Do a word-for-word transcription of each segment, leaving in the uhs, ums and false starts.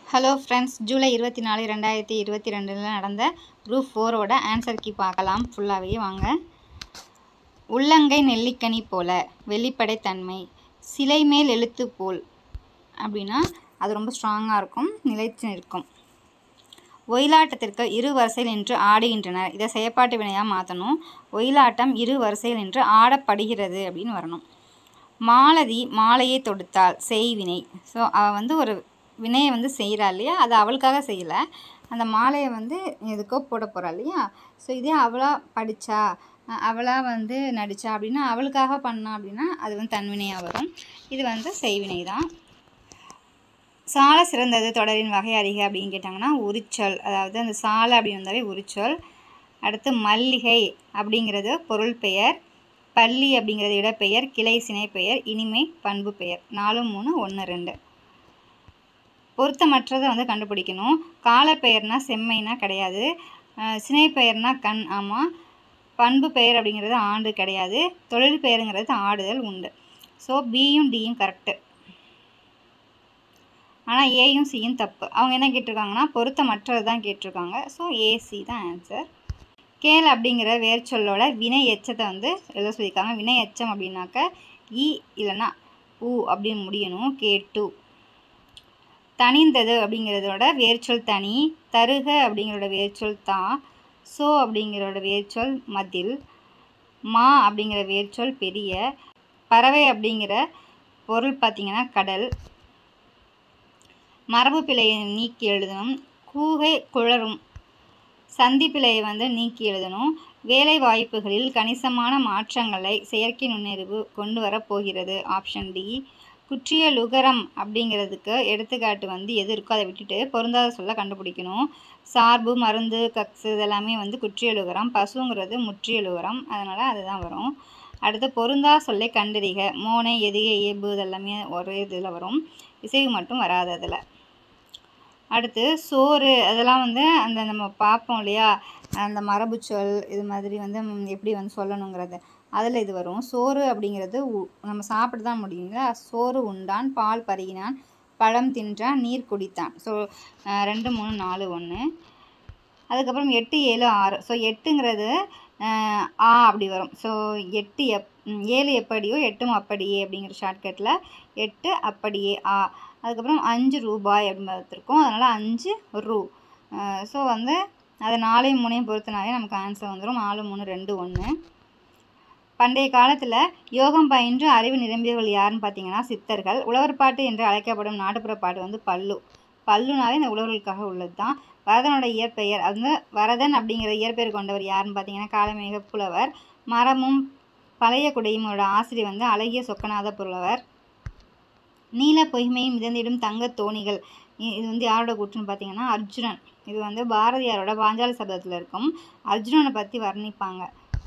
Hello friends, July இருபத்தி நாலு ரெண்டாயிரத்தி இருபத்தி ரெண்டில் நடந்த குரூப் ஃபோரோட ஆன்சர் கீ பார்க்கலாம். ஃபுல்லாகவே வாங்க. உள்ளங்கை நெல்லிக்கனி போல வெளிப்படைத்தன்மை, சிலை மேல் எழுத்து போல் அப்படின்னா அது ரொம்ப ஸ்ட்ராங்காக இருக்கும், நிலைத்து நிற்கும். ஒயிலாட்டத்திற்கு இரு வரிசையில் நின்று ஆடுகின்றனர். இதை செயற்பாட்டு வினையாக மாற்றணும். ஒயிலாட்டம் இரு வரிசையில் நின்று ஆடப்படுகிறது அப்படின்னு வரணும். மாலதி மாலையை தொடுத்தாள், செய்வினை. ஸோ அவள் வந்து ஒரு வினையை வந்து செய்கிறா இல்லையா, அது அவளுக்காக செய்யலை, அந்த மாலையை வந்து எதுக்கோ போட போகிறா இல்லையா. ஸோ இதே அவளாக படித்தா, அவளாக வந்து நடித்தா அப்படின்னா அவளுக்காக பண்ணா அப்படின்னா அது வந்து தன்வினையாக வரும். இது வந்து செய்வினை தான். சால சிறந்தது தொடரின் வகை அறிக அப்படின்னு கேட்டாங்கன்னா உரிச்சொல், அதாவது அந்த சாலை அப்படின்னு வந்தாவே உரிச்சொல். அடுத்து மல்லிகை அப்படிங்கிறது பொருள் பெயர், பள்ளி அப்படிங்கிறது இடப்பெயர், கிளை சினைப்பெயர், இனிமை பண்பு பெயர். நாலு மூணு ஒன்று ரெண்டு. பொருத்தமற்றதை வந்து கண்டுபிடிக்கணும். காலப்பெயர்னா செம்மைனா கிடையாது, சினைப்பெயர்னா கண் ஆமாம், பண்பு பெயர் அப்படிங்கிறது ஆண்டு கிடையாது, தொழில் பெயருங்கிறது ஆடுதல் உண்டு. ஸோ பியும் டியும் கரெக்டு, ஆனால் ஏயும் சியும் தப்பு. அவங்க என்ன கேட்டிருக்காங்கன்னா பொருத்தமற்றது தான் கேட்டிருக்காங்க. ஸோ ஏசி தான் ஆன்சர். கேள் அப்படிங்கிற வேர்ச்சொல்லோட வினை எச்சத்தை வந்து எழுத சொல்லியிருக்காங்க. வினை எச்சம் அப்படின்னாக்க இ இல்லைன்னா ஊ அப்படின்னு முடியணும். K two. தனிந்தது அப்படிங்கிறதோட வேர்ச்சொல் தனி, தருக அப்படிங்கிறோட வேர்ச்சொல் தா, சோ அப்படிங்கிறோட வேர்ச்சொல் மதில், மா அப்படிங்கிற வேர்ச்சொல் பெரிய, பறவை அப்படிங்கிற பொருள் பார்த்திங்கன்னா கடல். மரபு பிழையை நீக்கி எழுதணும். கூகை குளரும், சந்தி பிழையை வந்து நீக்கி எழுதணும். வேலை வாய்ப்புகளில் கணிசமான மாற்றங்களை செயற்கை நுண்ணறிவு கொண்டு வரப்போகிறது. Option D. குற்றிய லுகரம் அப்படிங்கிறதுக்கு எடுத்துக்காட்டு வந்து எது இருக்கோ அதை விட்டுட்டு பொருந்தாத சொல்ல கண்டுபிடிக்கணும். சார்பு, மருந்து, கக்ஸு இதெல்லாமே வந்து குற்றிய லுகரம். பசுங்கிறது முற்றிய லுகரம், அதனால் அதுதான் வரும். அடுத்து பொருந்தா சொல்லை கண்டறிக. மோனை, எதிகை, ஏபு இதெல்லாமே ஒரே இதில் வரும், இசைவு மட்டும் வராது அதில். அடுத்து சோறு, அதெல்லாம் வந்து அந்த நம்ம பார்ப்போம் இல்லையா, அந்த மரபு சொல் இது மாதிரி வந்து எப்படி வந்து சொல்லணுங்கிறது, அதில் இது வரும். சோறு அப்படிங்கிறது நம்ம சாப்பிட்டு தான் முடியுங்க. சோறு உண்டான், பால் பருகினான், பழம் தின்றான், நீர் குடித்தான். ஸோ ரெண்டு மூணு நாலு ஒன்று. அதுக்கப்புறம் எட்டு ஏழு ஆறு. ஸோ எட்டுங்கிறது ஆ அப்படி வரும். ஸோ எட்டு எப் ஏழு எப்படியோ எட்டும் அப்படியே அப்படிங்கிற ஷார்ட்கட்டில் எட்டு அப்படியே ஆ. அதுக்கப்புறம் அஞ்சு ரூபாய் அப்படின்னு பார்த்துருக்கோம், அதனால் அஞ்சு ரூ. ஸோ வந்து அதை நாலையும் மூணையும் பொறுத்தினாலே நமக்கு ஆன்சர் வந்துடும். நாலு மூணு ரெண்டு ஒன்று. பண்டைய காலத்தில் யோகம் பயின்று அறிவு நிரம்பியவர்கள் யாருன்னு பார்த்தீங்கன்னா சித்தர்கள். உழவர் பாட்டு என்று அழைக்கப்படும் நாட்டுப்புற பாட்டு வந்து பல்லு. பல்லுனாலே இந்த உழவர்களுக்காக உள்ளது தான். வரதனோட இயற்பெயர், அது வந்து வரதன் அப்படிங்கிற இயற்பெயர் கொண்டவர் யாருன்னு பார்த்தீங்கன்னா காலமேக புலவர். மரமும் பழைய குடையுமோட ஆசிரியர் வந்து அழகிய சொக்கநாத புலவர். நீல பொய்மையும் மிதந்திடும் தங்க தோணிகள், இது வந்து யாரோட கூற்றுன்னு பார்த்தீங்கன்னா அர்ஜுனன். இது வந்து பாரதியாரோட பாஞ்சாலி சபதத்தில் இருக்கும். அர்ஜுனனை பற்றி வர்ணிப்பாங்க.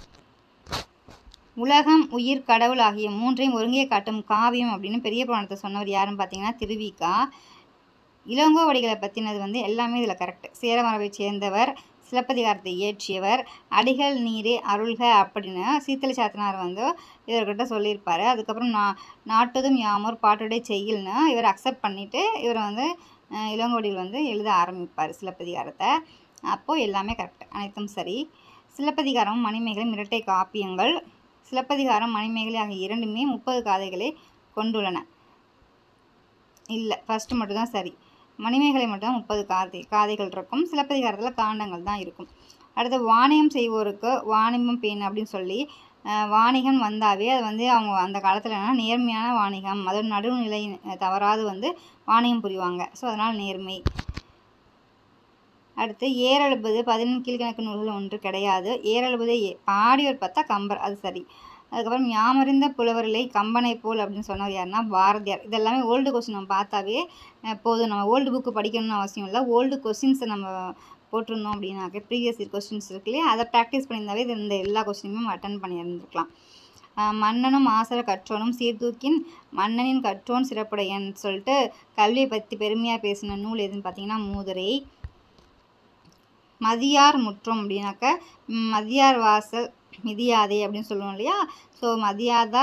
உலகம், உயிர், கடவுள் ஆகிய மூன்றையும் ஒருங்கே காட்டும் காவியம் அப்படின்னு பெரிய புராணத்தை சொன்னவர் யாருன்னு பார்த்தீங்கன்னா திருவிக்கா. இளங்கோவடிகளை பற்றினது வந்து எல்லாமே இதில் கரெக்டு. சேர மரபை சேர்ந்தவர், சிலப்பதிகாரத்தை இயற்றியவர், அடிகள் நீரே அருள்க அப்படின்னு சீத்தலை சாத்தனார் வந்து இவர்கிட்ட சொல்லியிருப்பார். அதுக்கப்புறம் நா நாட்டதும் யாமோர் பாட்டுடைய செய்யல்னு இவர் அக்செப்ட் பண்ணிவிட்டு இவர் வந்து இளங்கோவடிகள் வந்து எழுத ஆரம்பிப்பார் சிலப்பதிகாரத்தை. அப்போது எல்லாமே கரெக்டு, அனைத்தும் சரி. சிலப்பதிகாரம் மணிமேகலை இரட்டை காப்பியங்கள். சிலப்பதிகாரம் மணிமேகலை ஆகிய இரண்டுமே முப்பது காதைகளை கொண்டுள்ளன. இல்லை, ஃபஸ்ட்டு மட்டும்தான் சரி. மணிமேகலை மட்டும்தான் முப்பது காதை காதைகள் இருக்கும். சிலப்பதிகாரத்தில் காண்டங்கள் தான் இருக்கும். அடுத்து வாணிகம் செய்வோருக்கு வாணிபம் பேண் அப்படின்னு சொல்லி வாணிகம் வந்தாவே அது வந்து அவங்க அந்த காலத்தில் என்னன்னா நேர்மையான வாணிகம், அதோட நடுநிலை தவறாது வந்து வாணிகம் புரிவாங்க. ஸோ அதனால் நேர்மை. அடுத்து ஏறெழுபது பதினெண் கீழ்கணக்கு நூல்கள் ஒன்று கிடையாது. ஏறெழுபதை பாடியோர் பார்த்தா கம்பர், அது சரி. அதுக்கப்புறம் யாமறிந்த புலவர்களை கம்பனை போல் அப்படின்னு சொன்னவர் யாருன்னா பாரதியார். இதெல்லாமே ஓல்டு கொஸ்டின் நம்ம பார்த்தாவே போதும், நம்ம ஓல்டு புக்கு படிக்கணும்னு அவசியம் இல்லை. ஓல்டு கொஸ்டின்ஸை நம்ம போட்டிருந்தோம் அப்படின்னாக்க ப்ரீவியஸ் இயர் கொஸ்டின்ஸ் இருக்கு இல்லையா, அதை ப்ராக்டிஸ் பண்ணியிருந்தாவே இது இந்த எல்லா கொஸ்டினுமே அட்டன் பண்ணியிருந்துருக்கலாம். மன்னனும் ஆசர கற்றோனும் சீர்தூக்கின் மன்னனின் கற்றோன் சிறப்புடையன்னு சொல்லிட்டு கல்வியை பற்றி பெருமையாக பேசின நூல் எதுன்னு பார்த்தீங்கன்னா மூதுரை. மதியார் முற்றம் அப்படின்னாக்க மதியார் வாசல் மிதியாதே அப்படின்னு சொல்லுவோம் இல்லையா. ஸோ மதியாதார்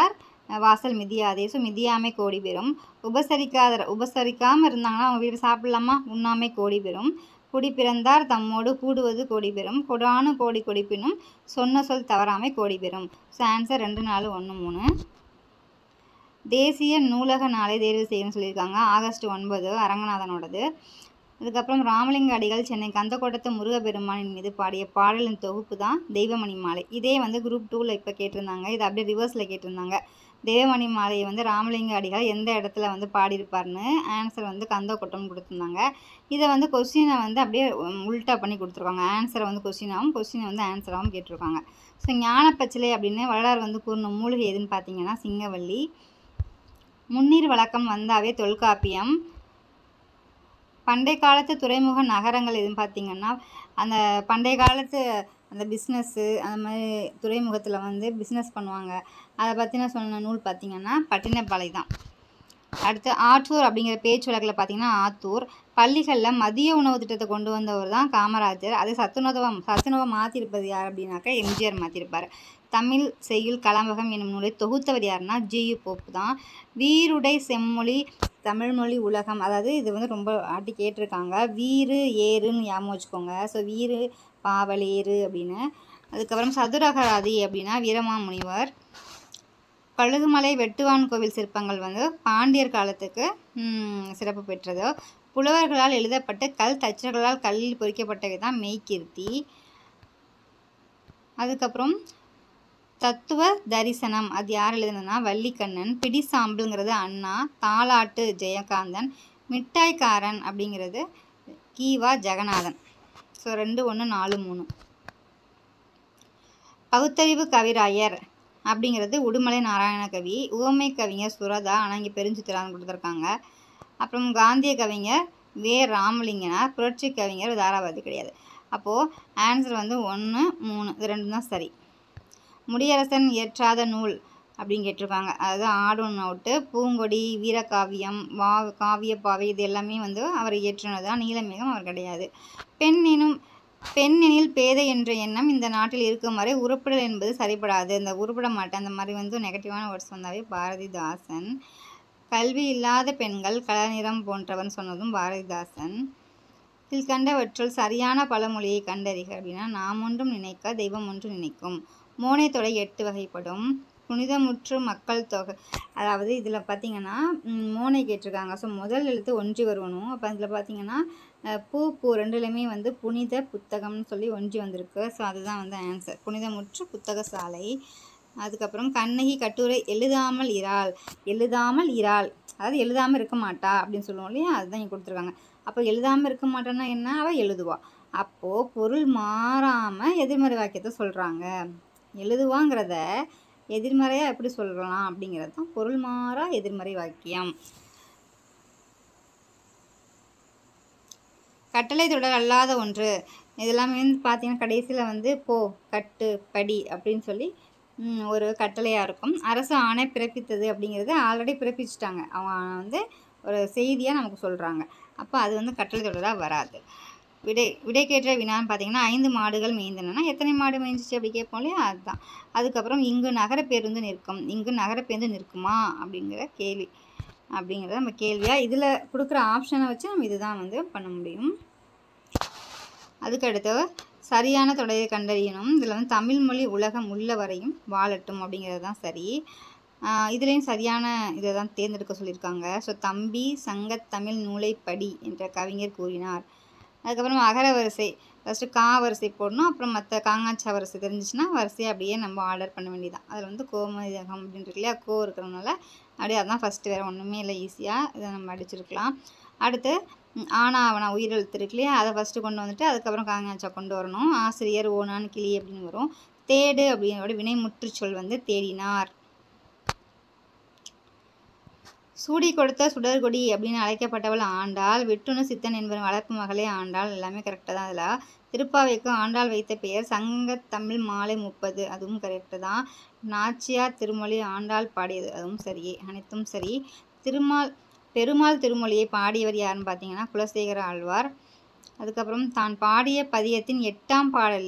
வாசல் மிதியாதே. ஸோ மிதியாமை கோடி பெறும். உபசரிக்காத உபசரிக்காமல் இருந்தாங்கன்னா அவங்க வீடு சாப்பிடலாமா? உண்ணாமை கோடி பெறும். குடி பிறந்தார் தம்மோடு கூடுவது கோடி பெறும். கொடானு கோடி கொடிப்பினும் சொன்ன சொல் தவறாமை கோடி பெறும். ஸோ ஆன்சர் ரெண்டு நாலு ஒன்று மூணு. தேசிய நூலக நாளை தேர்வு செய்யணும்னு சொல்லியிருக்காங்க. ஆகஸ்ட் ஒன்பது அரங்கநாதனோடது. அதுக்கப்புறம் ராமலிங்க அடிகள் சென்னை கந்தக்கோட்டத்து முருகப்பெருமானின் மீது பாடிய பாடலின் தொகுப்பு தான் தெய்வமணி மாலை. இதே வந்து குரூப் டூவில் இப்போ கேட்டிருந்தாங்க. இது அப்படியே ரிவர்ஸில் கேட்டிருந்தாங்க. தெய்வமணி மாலையை வந்து ராமலிங்க அடிகள் எந்த இடத்துல வந்து பாடியிருப்பார்னு ஆன்சர் வந்து கந்தக்கோட்டம்னு கொடுத்துருந்தாங்க. இதை வந்து கொஸ்டினை வந்து அப்படியே உல்ட்டா பண்ணி கொடுத்துருக்காங்க. ஆன்சரை வந்து கொஸ்டினாகவும் கொஸ்டினை வந்து ஆன்சராகவும் கேட்டிருக்காங்க. ஸோ ஞானப்பச்சிலை அப்படின்னு வரலாறு வந்து கூறின மூலிகை எதுன்னு பார்த்தீங்கன்னா சிங்கவல்லி. முன்னீர் வழக்கம் வந்தாவே தொல்காப்பியம். பண்டை காலத்து துறைமுக நகரங்கள் எதுன்னு பார்த்தீங்கன்னா அந்த பண்டைய காலத்து அந்த பிஸ்னஸ்ஸு அந்த மாதிரி துறைமுகத்தில் வந்து பிஸ்னஸ் பண்ணுவாங்க. அதை பற்றின சொன்ன நூல் பார்த்திங்கன்னா பட்டினப்பாலை தான். அடுத்து ஆத்தூர் அப்படிங்கிற பேச்சு வழக்கில் பார்த்திங்கன்னா ஆத்தூர். பள்ளிகளில் மதிய உணவு திட்டத்தை கொண்டு வந்தவர் தான் காமராஜர். அதை சத்துணவம் சத்துணவை மாற்றிருப்பது யார் அப்படின்னாக்கா எம்ஜிஆர் மாற்றிருப்பார். தமிழ் செய்யுள் கலம்பகம் என்னும் நூலை தொகுத்தவர் யாருன்னா ஜியு போப்பு தான். வீருடை செம்மொழி தமிழ்மொழி உலகம், அதாவது இது வந்து ரொம்ப ஆட்டி கேட்டிருக்காங்க. வீறு ஏறுன்னு ஞாபகம் வச்சுக்கோங்க. ஸோ வீறு பாவலேறு அப்படின்னு. அதுக்கப்புறம் சதுரகராதி அப்படின்னா வீரமாமுனிவர். கழுகுமலை வெட்டுவான் கோவில் சிற்பங்கள் வந்து பாண்டியர் காலத்துக்கு சிறப்பு பெற்றது. புலவர்களால் எழுதப்பட்ட கல் தச்சர்களால் கல்லில் பொறிக்கப்பட்டவை தான் மெய்கீர்த்தி. அதுக்கப்புறம் தத்துவ தரிசனம் அது யார் எழுதுனதுன்னா வள்ளிக்கண்ணன். பிடி சாம்பிள்ங்கிறது அண்ணா. தாலாட்டு ஜெயகாந்தன். மிட்டாய்க்காரன் அப்படிங்கிறது கீவா ஜெகநாதன். ஸோ ரெண்டு ஒன்று நாலு மூணு. பகுத்தறிவு கவிராயர் அப்படிங்கிறது உடுமலை நாராயண கவி. உவமை கவிஞர் சுரதா, ஆனால் இங்கே பெருஞ்சித்திரான்னு கொடுத்துருக்காங்க. அப்புறம் காந்திய கவிஞர் வே ராமலிங்கனார். புரட்சி கவிஞர் தாராபாதி கிடையாது. அப்போது ஆன்சர் வந்து ஒன்று மூணு இது ரெண்டு தான் சரி. முடியரசன் இயற்றாத நூல் அப்படின்னு கேட்டிருக்காங்க. அதாவது odd one out. Poongodi, Veerakaviyam, வா காவியப்பாவை இது எல்லாமே வந்து அவர் இயற்றினது தான். நீலமேகம் அவர் கிடையாது. பெண் எனும் பெண் எனில் பேதை என்ற எண்ணம் இந்த நாட்டில் இருக்கும் வரை உருப்படல் என்பது சரிபடாது. இந்த உருப்பட மாட்டேன் அந்த மாதிரி வந்து நெகட்டிவான வேர்ட்ஸ் வந்தாவே பாரதிதாசன். கல்வி இல்லாத பெண்கள் கலநிறம் போன்றவன் சொன்னதும் பாரதிதாசன். கீழ்கண்டவற்றுள் சரியான பழமொழியை கண்டறிக அப்படின்னா நாம் ஒன்றும் நினைக்க தெய்வம் ஒன்று நினைக்கும். மோனை தொடை எட்டு வகைப்படும். புனிதமுற்று மக்கள் தொகை, அதாவது இதில் பார்த்தீங்கன்னா மோனை கேட்டிருக்காங்க. ஸோ முதல் எழுத்து ஒன்றி வருவணும். அப்போ அதில் பார்த்தீங்கன்னா பூ பூ ரெண்டுலேயுமே வந்து புனித புத்தகம்னு சொல்லி ஒன்றி வந்திருக்கு. ஸோ அதுதான் வந்து ஆன்சர். புனிதமுற்று புத்தக சாலை. அதுக்கப்புறம் கண்ணகி கட்டுரை எழுதாமல் இராள். எழுதாமல் இராள் அதாவது எழுதாமல் இருக்க மாட்டா அப்படின்னு சொல்லுவோம் இல்லையா, அதுதான் இங்கே கொடுத்துருக்காங்க. அப்போ எழுதாமல் இருக்க மாட்டான்னா என்ன, அவள் எழுதுவா. அப்போது பொருள் மாறாமல் எதிர்மறை வாக்கியத்தை சொல்கிறாங்க. எழுதுவாங்கிறத எதிர்மறையாக எப்படி சொல்லலாம் அப்படிங்கிறது தான் பொருள் மாறா எதிர்மறை வாக்கியம். கட்டளை தொடர் அல்லாத ஒன்று இதெல்லாமே வந்து பார்த்தீங்கன்னா கடைசியில் வந்து போ கட்டு படி அப்படின்னு சொல்லி ஒரு கட்டளையாக இருக்கும். அரசு ஆணை பிறப்பித்தது அப்படிங்கிறது ஆல்ரெடி பிறப்பிச்சிட்டாங்க. அவங்க வந்து ஒரு செய்தியாக நமக்கு சொல்கிறாங்க. அப்போ அது வந்து கட்டளை தொடராக வராது. விடை விடை கேட்ட வினான்னு பார்த்தீங்கன்னா ஐந்து மாடுகள் மேய்ந்தனா எத்தனை மாடு மேய்ஞ்சிச்சு அப்படி கேட்போம் இல்லையா, அதுதான். அதுக்கப்புறம் இங்கு நகர பேருந்து நிற்கும். இங்கு நகர பேருந்து நிற்குமா அப்படிங்கிற கேள்வி அப்படிங்கிறத நம்ம கேள்வியாக இதில் கொடுக்குற ஆப்ஷனை வச்சு நம்ம இதுதான் வந்து பண்ண முடியும். அதுக்கடுத்து சரியான தொடரை கண்டறியணும். இதில் வந்து தமிழ்மொழி உலகம் உள்ள வரையும் வாழட்டும் அப்படிங்கிறது தான் சரி. இதுலேயும் சரியான இதை தான் தேர்ந்தெடுக்க சொல்லியிருக்காங்க. ஸோ தம்பி சங்கத்தமிழ் நூலை படி என்ற கவிஞர் கூறினார். அதுக்கப்புறம் அகர வரிசை ஃபஸ்ட்டு கா வரிசை போடணும். அப்புறம் மற்ற காங்காச்சா வரிசை தெரிஞ்சிச்சுன்னா வரிசையை அப்படியே நம்ம ஆர்டர் பண்ண வேண்டியதான். அதில் வந்து கோமதியகம் அப்படின்ட்டு இல்லையா, கோ இருக்கிறதுனால அப்படியே அதுதான் ஃபஸ்ட்டு, வேறு ஒன்றுமே இல்லை, ஈஸியாக இதை நம்ம அடிச்சிருக்கலாம். அடுத்து ஆனா அவனா உயிரெழுத்து இருக்கு இல்லையா, அதை ஃபஸ்ட்டு கொண்டு வந்துட்டு அதுக்கப்புறம் காங்காச்சா கொண்டு வரணும். ஆசிரியர் ஓனான் கிளி அப்படின்னு வரும். தேடு அப்படின்னோட வினை முற்றுச்சொல் வந்து தேடினார். சூடி கொடுத்த சுடர்கொடி அப்படின்னு அழைக்கப்பட்டவள் ஆண்டாள். விட்டுணு சித்தன் என்பவன் வளர்ப்பு மகளே ஆண்டாள். எல்லாமே கரெக்டாக தான். அதில் திருப்பாவைக்கு ஆண்டாள் வைத்த பெயர் சங்கத்தமிழ் மாலை முப்பது, அதுவும் கரெக்டு தான். நாச்சியார் திருமொழி ஆண்டாள் பாடியது, அதுவும் சரியே, அனைத்தும் சரி. திருமால் பெருமாள் திருமொழியை பாடியவர் யாருன்னு பார்த்தீங்கன்னா குலசேகர ஆழ்வார். அதுக்கப்புறம் தான் பாடிய பதியத்தின் எட்டாம் பாடலில்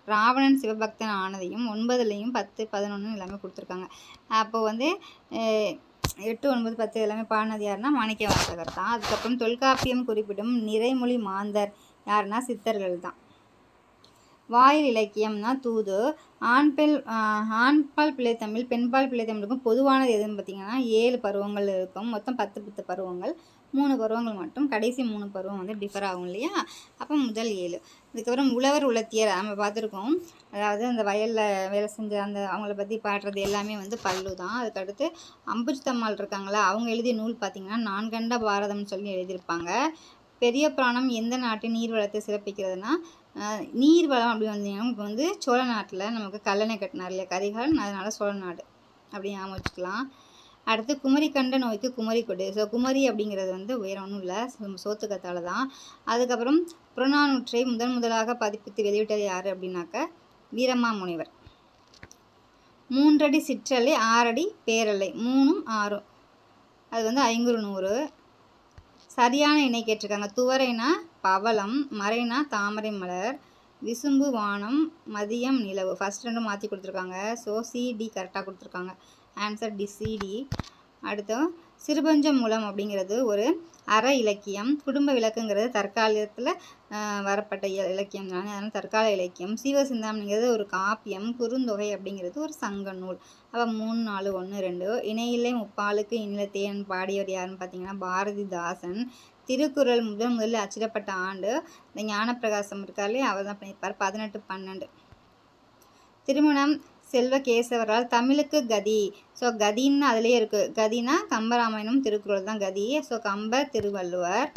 ராவணன் சிவபக்தன் ஆனதையும் ஒன்பதுலேயும் பத்து பதினொன்று எல்லாமே கொடுத்துருக்காங்க. அப்போ வந்து எட்டு ஒன்பது பத்து எல்லாமே பாடினது யாருன்னா மாணிக்க வாசகர் தான். அதுக்கப்புறம் தொல்காப்பியம் குறிப்பிடும் நிறைமொழி மாந்தர் யாருன்னா சித்தர்கள் தான். வாயில் இலக்கியம்னா தூது. ஆண் பெண் ஆண்பால் பிள்ளைத்தமிழ் பெண்பால் பிள்ளைத்தமிழுக்கும் பொதுவானது எதுன்னு பார்த்தீங்கன்னா ஏழு பருவங்கள் இருக்கும். மொத்தம் பத்து பத்து பருவங்கள். மூணு பருவங்கள் மட்டும் கடைசி மூணு பருவம் வந்து டிஃபர் ஆகும் இல்லையா. அப்போ முதல் ஏழு. இதுக்கப்புறம் உழவர் உலத்தியர் நம்ம பார்த்துருக்கோம். அதாவது அந்த வயலில் வேலை செஞ்ச அந்த அவங்கள பற்றி பாடுறது எல்லாமே வந்து பல்லு தான். அதுக்கடுத்து அம்புஜத்தம்மாள் இருக்காங்களா, அவங்க எழுதிய நூல் பார்த்திங்கன்னா நான்கண்ட பாரதம்னு சொல்லி எழுதியிருப்பாங்க. பெரிய புராணம் எந்த நாட்டு நீர் வளத்தை சிறப்பிக்கிறதுனா நீர் வளம் அப்படி வந்தீங்கன்னா இப்போ வந்து சோழ நாட்டில் நமக்கு கல்லணை கட்டினார் இல்லையா கரிகாலன், அதனால சோழ நாடு அப்படி ஞாபகம் வச்சுக்கலாம். அடுத்து குமரி கண்ட நோய்க்கு குமரி கொடு. ஸோ குமரி அப்படிங்கிறது வந்து வேற ஒன்றும் இல்லை, சோத்துக்கத்தால தான். அதுக்கப்புறம் புறநானூற்றை முதன் முதலாக பதிப்பித்து வெளியிட்டது யார் அப்படின்னாக்க வீரமா முனிவர். மூன்றடி சிற்றலை ஆறடி பேரலை மூணும் ஆறும் அது வந்து ஐங்குறு நூறு. சரியான இணை கேட்டிருக்காங்க. துவரைனா பவளம், மறைனா தாமரை மலர், விசும்பு வானம், மதியம் நிலவு. ஃபர்ஸ்ட் ரெண்டும் மாற்றி கொடுத்துருக்காங்க. ஸோ சிடி கரெக்டாக கொடுத்துருக்காங்க. Answer D CD. அடுத்து சிறுபஞ்ச மூலம் அப்படிங்கிறது ஒரு அற இலக்கியம். குடும்ப விளக்குங்கிறது தற்காலத்தில் வரப்பட்ட இலக்கியம் தானே, அதனால் தற்கால இலக்கியம். சீவசிந்தாமணிங்கிறது ஒரு காப்பியம். குறுந்தொகை அப்படிங்கிறது ஒரு சங்க நூல். அப்போ மூணு நாலு ஒன்று ரெண்டு. இணையில்லை முப்பாலுக்கு இனிலத்தேன் பாடியவர் யாருன்னு பார்த்தீங்கன்னா பாரதிதாசன். திருக்குறள் முதல் முதலில் அச்சிடப்பட்ட ஆண்டு இந்த ஞானப்பிரகாசம் இருக்காலே அவர் தான் பண்ணியிருப்பார், பதினெட்டு பன்னெண்டு. திருமணம் செல்வ கேசவரால் தமிழுக்கு கதி. ஸோ கதின்னு அதுலேயே இருக்குது. கதினா கம்பராமாயணம் திருக்குறள் தான் கதி. ஸோ கம்பர் திருவள்ளுவர்.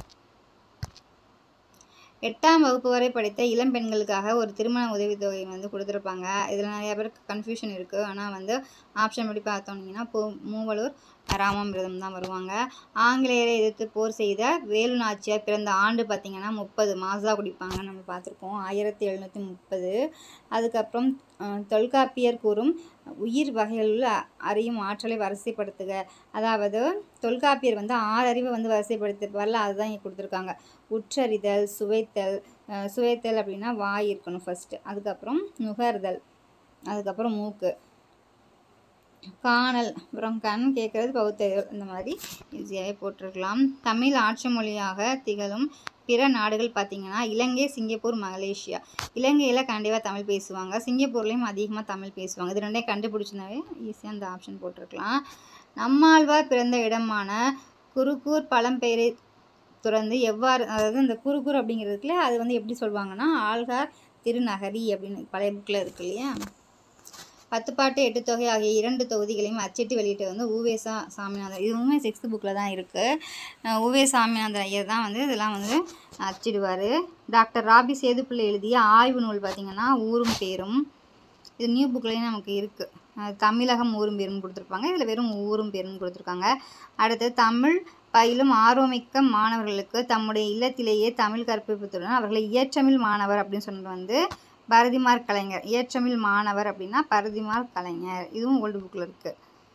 எட்டாம் வகுப்பு வரை படித்த இளம் பெண்களுக்காக ஒரு திருமண உதவித்தொகை வந்து கொடுத்துருப்பாங்க. இதில் நிறைய பேருக்கு கன்ஃபியூஷன் இருக்குது. ஆனால் வந்து ஆப்ஷன் படி பார்த்தோன்னீங்கன்னா போ மூவலூர் ராமாமிர்தம் தான் வருவாங்க. ஆங்கிலேயரை எதிர்த்து போர் செய்த வேலு நாச்சியார் பிறந்த ஆண்டு பார்த்திங்கன்னா முப்பது மாசா குடிப்பாங்க நம்ம பார்த்துருக்கோம், ஆயிரத்தி எழுநூற்றி முப்பது. அதுக்கப்புறம் தொல்காப்பியர் கூறும் உயிர் வகைகளில் அறியும் ஆற்றலை வரிசைப்படுத்துக. அதாவது தொல்காப்பியர் வந்து ஆறு அறிவை வந்து வரிசைப்படுத்திருப்பார்ல, அதுதான் இங்கே கொடுத்துருக்காங்க. உற்றறிதல், சுவைத்தல். சுவைத்தல் அப்படின்னா வாய் இருக்கணும் ஃபஸ்ட்டு, அதுக்கப்புறம் நுகர்தல், அதுக்கப்புறம் மூக்கு, காணல், அப்புறம் கண் கேட்குறது, பகுத்தறிவு. இந்த மாதிரி ஈஸியாகவே போட்டிருக்கலாம். தமிழ் ஆட்சி மொழியாக திகழும் பிற நாடுகள் பார்த்திங்கன்னா இலங்கை, சிங்கப்பூர், மலேசியா. இலங்கையில் கண்டிப்பாக தமிழ் பேசுவாங்க, சிங்கப்பூர்லேயும் அதிகமாக தமிழ் பேசுவாங்க. இது ரெண்டே கண்டுபிடிச்சினாவே ஈஸியாக அந்த ஆப்ஷன் போட்டிருக்கலாம். நம்மாழ்வார் பிறந்த இடமான குருகூர் பழம்பெயரை துறந்து எவ்வாறு, அதாவது இந்த குருகூர் அப்படிங்கிறதுக்குல அது வந்து எப்படி சொல்லுவாங்கன்னா ஆழ்கார் திருநகரி அப்படின்னு பழைய புக்கில் இருக்கு இல்லையா. பத்துப்பாட்டு எட்டு தொகை ஆகிய இரண்டு தொகுதிகளையும் அச்சிட்டு வெளியிட்டு வந்து உவேசா சாமிநாதன். இதுவுமே சிக்ஸ்த் புக்கில் தான் இருக்குது. உவே சாமிநாதன் ஐயர் தான் வந்து இதெல்லாம் வந்து அச்சிடுவார். டாக்டர் ராபி சேதுப்பிள்ளை எழுதிய ஆய்வு நூல் பார்த்திங்கன்னா ஊரும் பேரும். இது நியூ புக்லேயும் நமக்கு இருக்குது. தமிழகம் ஊரும் பேரும் கொடுத்துருப்பாங்க, இதில் வெறும் ஊரும் பேரும் கொடுத்துருக்காங்க. அடுத்து தமிழ் பயிலும் ஆர்வமிக்க மாணவர்களுக்கு தம்முடைய இல்லத்திலேயே தமிழ் கற்பிப்புத்துடன் அவர்களை இயற்றமிழ் மாணவர் அப்படின்னு சொன்னது வந்து பரதிமார் கலைஞர். இயற்றமிழ் மாணவர் அப்படின்னா பரதிமார் கலைஞர். இதுவும் ஓல்டு புக்கில் இருக்குது.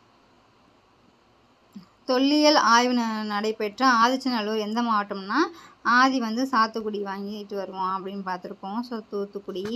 தொல்லியல் ஆய்வு நடைபெற்ற ஆதிச்சநல்லூர் எந்த மாவட்டம்னா ஆதி வந்து சாத்துக்குடி வாங்கிட்டு வருவோம் அப்படின்னு பார்த்துருக்கோம். ஸோ தூத்துக்குடி.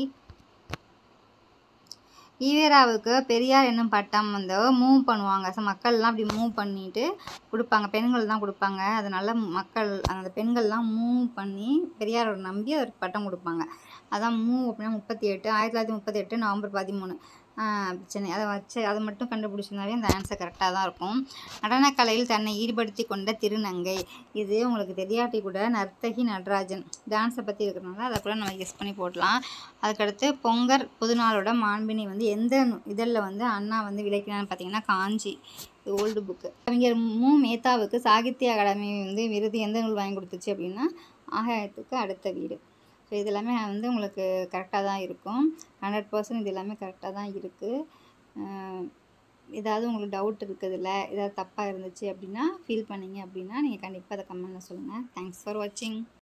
ஈவேராவுக்கு பெரியார் என்னும் பட்டம் வந்து மூவ் பண்ணுவாங்க. ஸோ மக்கள்லாம் அப்படி மூவ் பண்ணிட்டு கொடுப்பாங்க, பெண்கள் தான் கொடுப்பாங்க. அதனால மக்கள் அந்த பெண்கள்லாம் மூவ் பண்ணி பெரியாரோட நம்பி அவருக்கு பட்டம் கொடுப்பாங்க. அதான் மூவ் அப்படின்னா முப்பத்தி எட்டு ஆயிரத்தி தொள்ளாயிரத்தி முப்பத்தி எட்டு நவம்பர் பதிமூணு சென்னை. அதை வச்சு அதை மட்டும் கண்டுபிடிச்சிருந்தாவே அந்த ஆன்சர் கரெக்டாக தான் இருக்கும். நடனக்கலையில் தன்னை ஈடுபடுத்தி கொண்ட திருநங்கை. இது உங்களுக்கு தெரியாட்டி கூட நர்த்தகி நடராஜன் டான்ஸை பற்றி இருக்கிறனால அதை கூட நம்ம கெஸ் பண்ணி போடலாம். அதுக்கடுத்து பொங்கர் புதுநாளோட மாண்பினை வந்து எந்த இதழில் வந்து அண்ணா வந்து விளக்கினான்னு பார்த்தீங்கன்னா காஞ்சி. இது ஓல்டு புக்கு. கவிஞர் மு மேத்தாவுக்கு சாகித்ய அகாடமி வந்து விருது எந்த நூல் வாங்கி கொடுத்துச்சு அப்படின்னா ஆகாயத்துக்கு அடுத்த வீடு. ஸோ இது எல்லாமே வந்து உங்களுக்கு கரெக்டாக தான் இருக்கும். ஹண்ட்ரட் பர்சன்ட் இது எல்லாமே கரெக்டாக தான் இருக்குது. ஏதாவது உங்களுக்கு டவுட் இருக்குதுல்ல, ஏதாவது தப்பாக இருந்துச்சு அப்படின்னா ஃபீல் பண்ணிங்க அப்படின்னா நீங்கள் கண்டிப்பாக அதை கமெண்ட்டில் சொல்லுங்கள். தேங்க்ஸ் ஃபார் வாட்சிங்.